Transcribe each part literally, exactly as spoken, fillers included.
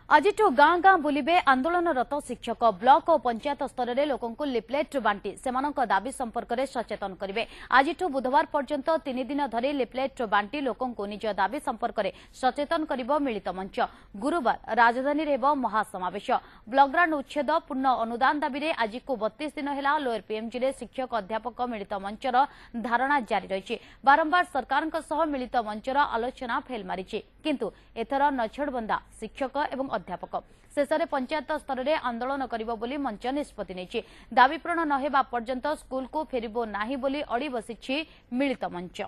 आज गाँ गाँ बुलिबे आंदोलनरत शिक्षक ब्लॉक और पंचायत स्तर में लोक लिपलेट बांटी से दाबी संपर्क में सचेतन करेंगे। आज बुधवार पर्यंत तीन दिन धरी लिपलेट बांटी लोक निज दाबी संपर्क में सचेतन कर मिलित मंच। गुरुवार राजधानी में महासमावेश। ब्लॉकग्राउंड उच्छेद पूर्ण अनुदान दाबी में आज को बत्तीस दिन है लोअर पीएमजी में शिक्षक अध्यापक मिलित मंचर धारणा जारी रही। बारंबार सरकार मिलित मंचर आलोचना फेल मारी किंतु एथर नछड़बंदा शिक्षक एवं अध्यापक शेष में पंचायत स्तर में आंदोलन करिबो बोली मंच निष्पत्ति नेछि। दाबी पूरण न हेबा पर्यंत स्कूल को फेरिबो नाही बोली अड़ी बसिछि मिलित मंच।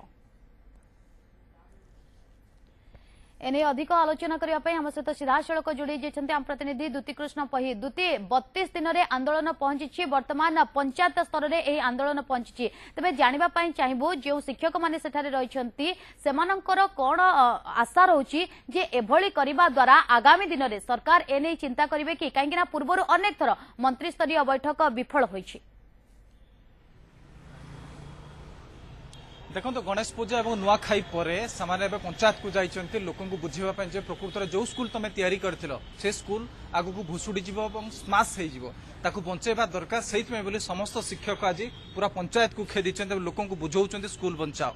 एने अधिक आलोचना करने आम सहित सीधासख जोड़ी जाइछन्ति आम प्रतिनिधि दूती कृष्ण पही। दूती बत्तीस दिन में आंदोलन पहुंची वर्तमान पंचायत स्तर में यह आंदोलन पहुंची तेज जानापी चाहबू जो शिक्षक मैंने सेठारे रहिछन्ति सेमानंकर कौन आशा रोची जे एभली करिबा द्वारा आगामी दिन में सरकार एने चिंता करिवे कि कहीं पूर्व अनेक थर मंत्रिस्तरीय बैठक विफल होइछि। देखो गणेश पूजा और नुआखाई पर से पंचायत को जाइए लोक बुझापी जो प्रकृत जो स्कूल तुम तैयारी करथिलो से स्कूल आगु को भुशुड़ी स्माश हो बंचाइबा दरकार से समस्त शिक्षक आज पूरा पंचायत को खेदी लोक बुझाऊं स्कूल बंचाओ।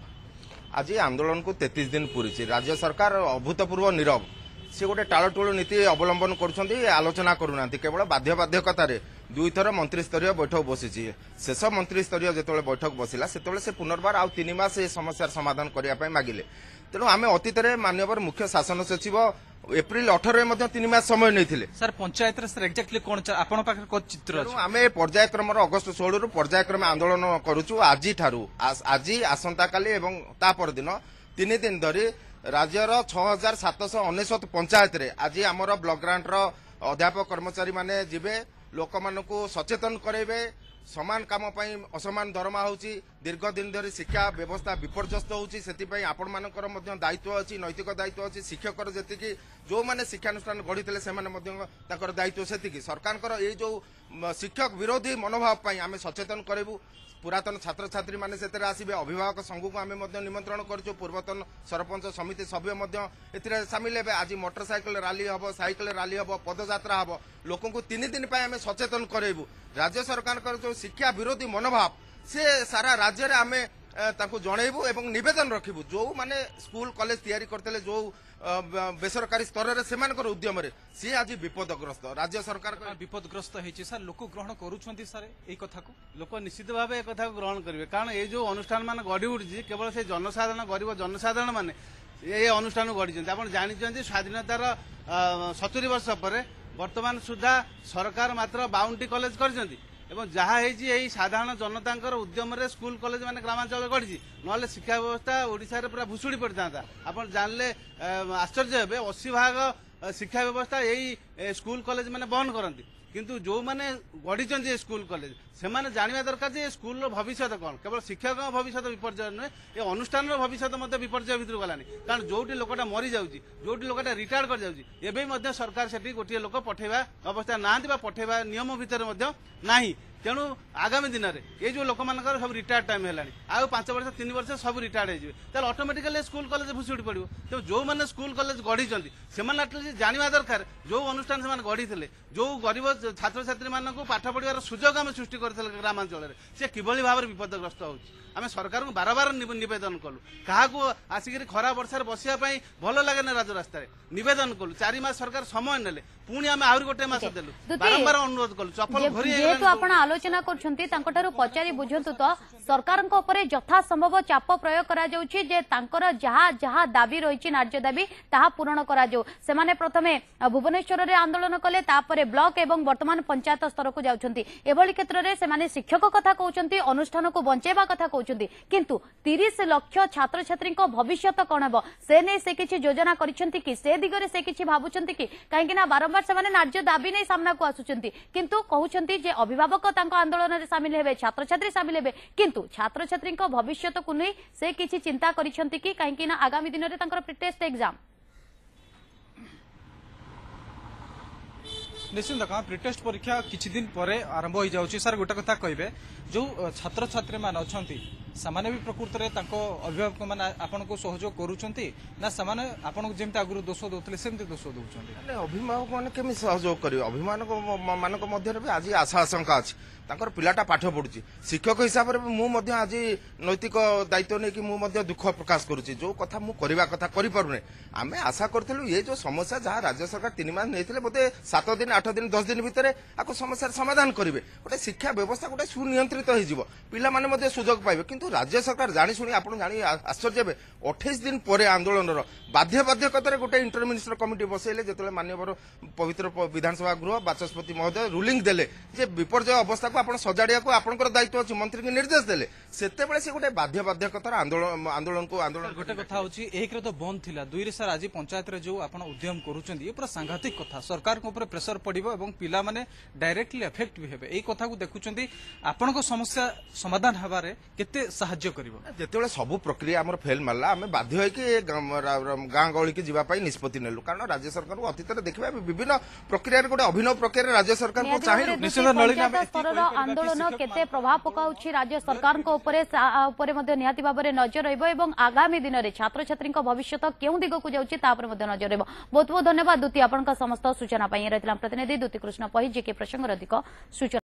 आज आंदोलन को तैंतीस दिन पूरी राज्य सरकार अभूतपूर्व नीरव सी गोटे टालटोल नीति अवलंबन कर आलोचना करूना केवल बाध्य बाध्यकतार दुई थर मंत्रिस्तरीय बैठक बसी शेष मंत्रिस्तरीय जो बैठक बसला से पुनर्बार आउ तीन मास समस्या समाधान करने मागिले। तेणु आम अतीत माननीय मुख्य शासन सचिव एप्रिल अठारह में तीन मास समय नहीं सर पंचायत एक्जाक्टली कौन आपण पाखे चित्र आम पर्यायक्रम अगस्ट षोलह रु पर्यायक्रम आंदोलन करुचु। आज ठारू आज आसंता काली एवं ता परदिन तीन दिन धरी राज्यर छह हजार सातश अनेशत पंचायत रे आज आमर ब्लॉक ग्रांट अध्यापक कर्मचारी माने जिबे लोक मानकु सचेतन करेबे। समान काम पई असमान दरमा होची दीर्घ दिन धरी शिक्षा व्यवस्था विपर्यस्त होची सेति आपण मानकर मध्य दायित्व अछि नैतिक दायित्व अछि शिक्षकर जेतिकी जो माने शिक्षानुष्ठान गढ़ी से ताकर दायित्व सेतिकी सरकार ये जो शिक्षक विरोधी मनोभाव पई आमे सचेतन करेबू। पुरातन छात्र छात्री माने सेतरे आसीबे अभिभावक संघ को आमे मध्य निमंत्रण करछु। पूर्वतन सरपंच समिति सभ्य मध्य एथिरे शामिल हेबे। आज मोटरसाइकिल रैली हबो साइकिल रैली हबो पदयात्रा हबो लोक को तीन दिन पई आमे सचेतन करेबू। राज्य सरकार जो शिक्षा विरोधी मनोभाव से सारा राज्य रे आमे ताको जणैबू एवं निवेदन रखिबू जो माने स्कूल कॉलेज तैयारी करतेले जो बेसरकारी स्तर रे सेमानकर उद्यम रे सी आज विपदग्रस्त राज्य सरकार विपदग्रस्त होइछि। सर लोक ग्रहण करूछन्ति सर एई कथा को लोक निश्चित भाव ए कथा को ग्रहण करिवे कारण ए जो अनुष्ठान मान गढ़ी उठी केवल से जनसाधारण गरीब जनसाधारण माने ए अनुष्ठान गढ़ी आपण जानिछन्ति स्वाधीनतार सत्तरी वर्ष पर वर्तमान सुधा सरकार मात्र बाउंटी कॉलेज करछन्ति एवं जहाँ यही साधारण जनता उद्यम रे स्कूल कॉलेज माने ग्रामांचल गढ़ी ना शिक्षा व्यवस्था ओडिशा रे पूरा भुशुड़ी पड़ था। आप जानले आश्चर्य हे अस्सी भाग शिक्षा व्यवस्था यही स्कूल कॉलेज माने बहन करती किंतु जो माने गढ़ी स्कूल कॉलेज से माने जानवा दरकार जे स्कूल भविष्य कौन केवल शिक्षक भविष्य विपर्य नुहे ये अनुष्ठान भविष्य विपर्य भर गलानी कारण जोटी लोकटा मरी जाउची जोटी लोकटा रिटायर्ड कर जाउची एबे मध्य सरकार सेठी गोटे लोक पठेबा अवस्था ना पठेबा नियम भितर नाही। तेणु आगामी दिन में ये जो लोक मान सब रिटायर्ड टाइम है आउ पांच वर्ष तीन वर्ष सब रिटायर्ड हो ऑटोमेटिकली स्कूल कॉलेज भुशुड़ी पड़ो। तो जो मैंने स्कूल कॉलेज गढ़ी से जानवा दरकार जो अनुष्ठान से गढ़ी थे जो गरीब छात्र छात्री मानक पाठ पढ़ार सुजोग आम सृष्टि करते ग्रामांचल से किभली भाव विपदग्रस्त हो आम सरकार को बार बार नवेदन कलु क्या आसिक खरा वर्षार बसापी भल लगे ना राजरास्त नवेदन कलु चार मास सरकार समय नेले पुणी आम आहरी गोटे मास देलु बारंबार अनुरोध कलु चपल जेहेतु आपण आलोचना करछन्ती तांकटारु पचारि बुझंतु तो सरकार यथा संभव चाप प्रयोग करा जाउछि जे तांकर जहा जहा दाबी रहिछि न्याय्य दाबी ताहा पूरण करा जाउ। सेमाने प्रथमे भुवनेश्वर रे आंदोलन कले तापरे ब्लॉक एवं वर्तमान पंचायत स्तर को जाउछन्ती एभली क्षेत्र रे सेमाने शिक्षक कथा कहउछन्ती अनुष्ठान को बंचेबा कथा कहउछन्ती किंतु तीस लाख छात्र छात्री भविष्य कौन हे से नहीं से किछि योजना करिसेंती कि से दिगरे से किछि भाबुछन्ती कि काहेकि ना बारंबार सेमाने न्याय्य दाबी नहीं सामना को आसुछन्ती किंतु कहउछन्ती जे अभिभावक तांको आंदोलन रे शामिल हेबे छात्र छात्री शामिल हेबे किंतु छात्र छात्री भविष्य को नहीं से किछि चिंता करिसेंती कि काहेकि ना आगामी दिन रे तांकर प्रीटेस्ट एग्जाम निश्चित प्रीटेस्ट परीक्षा किछि दिन परे आरंभ हो जाउछि। सर गोटे कथा कहबे जो छात्र छात्री मान अछंती ସେମାନେ ବି ପ୍ରକୃତରେ ତାଙ୍କ ଅଭିଭାବକ ମାନେ ଆପଣଙ୍କୁ ସହଯୋଗ କରୁଛନ୍ତି ନା ସେମାନେ ଆପଣଙ୍କୁ ଯେମିତି ଆଗରୁ ଦୋଷ ଦଉଥିଲେ ସେମିତି ଦୋଷ ଦଉଛନ୍ତି? ଅଭିଭାବକ ମାନେ କେମିତି ସହଯୋଗ କରିବେ? ଅଭିଭାବକ ମାନଙ୍କ ମଧ୍ୟରେ ବି ଆଜି ଆଶା ଆଶଙ୍କା ଅଛି। ତାଙ୍କର ପିଲାଟା ପାଠ ପଢୁଛି। ଶିକ୍ଷକ ହିସାବରେ ମୁଁ ମଧ୍ୟ ଆଜି ନୈତିକ ଦାୟିତ୍ୱ ନେଇକି ମୁଁ ମଧ୍ୟ ଦୁଃଖ ପ୍ରକାଶ କରୁଛି। ଯୋଉ କଥା ମୁଁ କରିବା କଥା କରିପାରୁନି। ଆମେ ଆଶା କରିଥିଲୁ ଏ ଯୋଉ ସମସ୍ୟା ଯାହା ରାଜ୍ୟ ସରକାର ତିନି ମାସ ନେଇଥିଲେ ବୋଧେ ସାତ ଦିନ ଆଠ ଦିନ ଦଶ ଦିନ ଭିତରେ ଆକୁ ସମସ୍ୟାର ସମାଧାନ କରିବେ। ଗୋଟେ ଶିକ୍ଷା ବ୍ୟବସ୍ଥା ଗୋଟେ ସୁନିୟନ୍ତ୍ରିତ ହେଇଯିବ। ପିଲାମାନେ ମଧ୍ୟ ସୁଯୋଗ ପାଇବେ। କିନ୍ତୁ ରାଜ୍ୟ ସରକାର ଜାଣି ଶୁଣି ଆପଣ ଜାଣି ଆଶ୍ଚର୍ଯ୍ୟ ହେବେ ଅଠେଇଶ ଦିନ ପରେ ଆନ୍ଦୋଳନର ବାଧ୍ୟ ବାଧ୍ୟକତାରେ ଗୋଟେ ଇଣ୍ଟର ମିନିଷ୍ଟର କମିଟି ବସେଇଲେ। ଯେତେବେଳେ ମାନ୍ୟବର ପବିତ୍ର ବିଧାନସଭା ଗୃହ ବାଚସ୍ପତି ମହୋଦୟ ରୁଲିଂ ଦେଲେ ଯେ ବିପର୍ଯ୍ୟୟ ଅବସ୍ଥାକୁ ଆପଣ ସଜାଡ଼ିବାକୁ ଆପଣଙ୍କର ଦାୟିତ୍ୱ ଅଛି, ମନ୍ତ୍ରୀଙ୍କୁ ନିର୍ଦ୍ଦେଶ ଦେଲେ, ସେତେବେଳେ ସେ ଗୋଟେ ବାଧ୍ୟ ବାଧ୍ୟକତାର ଆନ୍ଦୋଳନ ଆନ୍ଦୋଳନକୁ ଆନ୍ଦୋଳନ ଗୋଟେ କଥା ହଉଛି ଏକରେ ତ ବନ୍ଦ ଥିଲା, ଦୁଇରେ ସାର୍ ଆଜି ପଞ୍ଚାୟତରେ ଯୋଉ ଆପଣ ଉଦ୍ୟମ କରୁଛନ୍ତି ଏ ପୁରା ସାଂଘାତିକ କଥା। ସରକାରଙ୍କ ଉପରେ ପ୍ରେସର ପଡିବ ଏବଂ ପିଲାମାନେ ଡାଇରେକ୍ଟଲି ଏଫେକ୍ଟ ବି ହେବେ। ଏଇ କଥାକୁ ଦେଖୁଛନ୍ତି ଆପଣଙ୍କ ସମସ୍ୟା ସମାଧାନ ହେବାରେ କେତେ ସାହାଯ୍ୟ କରିବ? ଯେତେବେଳେ ସବୁ ପ୍ରକ୍ରିୟା ଆମର ଫେଲ ମାରିଲା ଆମେ ବାଧ୍ୟ ହୋଇକି ଗାଁ ଗହଳିକି ଯିବା ପାଇଁ ନିଷ୍ପତ୍ତି ନେଲୁ। କାରଣ ରାଜ୍ୟ ସରକାରଙ୍କୁ ଅତୀତରେ ଦେଖିବା ବିଭିନ୍ନ ପ୍ରକ୍ରିୟାରେ ଗୋଟେ ଅଭିନବ ପ୍ରକ୍ରିୟାରେ ରାଜ୍ୟ ସରକାରଙ୍କୁ ଚାହିଁଲୁ। ସ୍ତରର ଆନ୍ଦୋଳନ କେତେ ପ୍ରଭାବ ପକାଉଛି ରାଜ୍ୟ ସରକାରଙ୍କ ଉପରେ ଉପରେ ମଧ୍ୟ ନିହାତି ଭାବରେ ନଜର ରହିବ ଏବଂ ଆଗାମୀ ଦିନରେ ଛାତ୍ରଛାତ୍ରୀଙ୍କ ଭବିଷ୍ୟତ କେଉଁ ଦିଗକୁ ଯାଉଛି ତା ଉପରେ ମଧ୍ୟ ନଜର ରହିବ। ବହୁତ ବହୁତ ଧନ୍ୟବାଦ ଦୁତି ଆପଣଙ୍କ ସମସ୍ତ ସୂଚନା ପାଇଁ। ରହିଥିଲା ପ୍ରତିନିଧି ଦୁତି କୃଷ୍ଣ ପହି, ଯେ କି ପ୍ରସଙ୍ଗର ଅଧିକ ସୂଚନା।